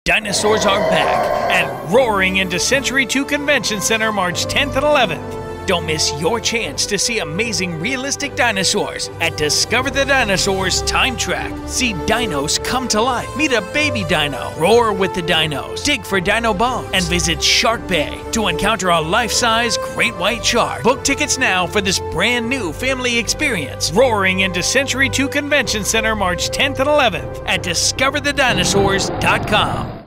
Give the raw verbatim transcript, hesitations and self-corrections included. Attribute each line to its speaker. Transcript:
Speaker 1: Dinosaurs are back and roaring into Century two Convention Center March tenth and eleventh. Don't miss your chance to see amazing realistic dinosaurs at Discover the Dinosaurs Time Track. See dinos come to life, meet a baby dino, roar with the dinos, dig for dino bones, and visit Shark Bay to encounter a life-size great white shark. Book tickets now for this brand new family experience, roaring into Century two Convention Center March tenth and eleventh at discover the dinosaurs dot com.